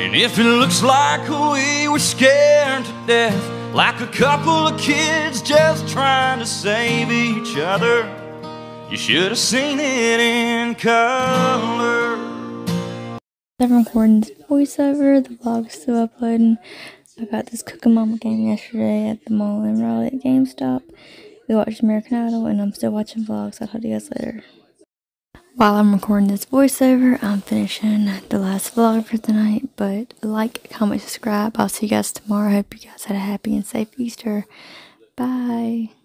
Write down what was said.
And if it looks like we were scared to death, like a couple of kids just trying to save each other, you should have seen it in color. I'm recording this voiceover, the vlog's still uploading. I got this Cooking Mama game yesterday at the mall in Raleigh at GameStop. We watched American Idol, and I'm still watching vlogs. I'll talk to you guys later. While I'm recording this voiceover, I'm finishing the last vlog for tonight. But like, comment, subscribe. I'll see you guys tomorrow. I hope you guys had a happy and safe Easter. Bye.